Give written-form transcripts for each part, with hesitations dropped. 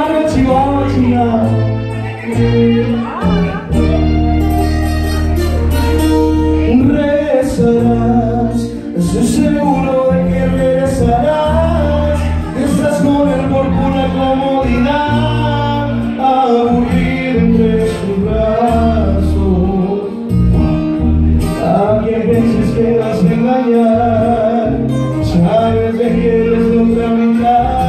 barrio Chihuahua, chingada. Regresarás, estoy seguro de que regresarás. Estás con él por pura comodidad, aburrido entre sus brazos. A quien pienses que vas a engañar, sabes de que eres de otra mitad.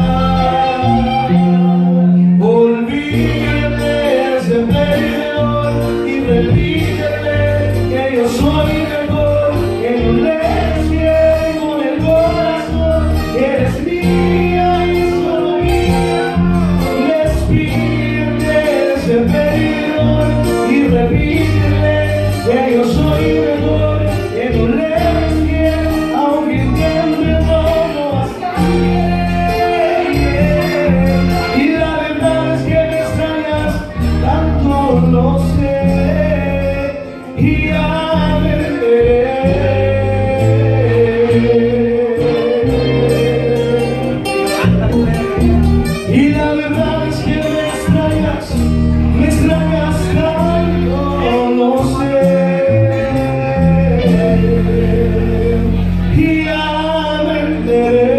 Olvídate ese perdedor y repítete que yo soy mejor, que no lees bien con el corazón, que eres mía y solo mía. Despídete ese perdedor y repítete que yo soy mejor, que no lees bien, aunque entiendes no vas a bien. Y la verdad es que me extrañas, tanto lo sé, y ya me veré. Y la verdad es que me extrañas tanto lo sé, y ya me enteré.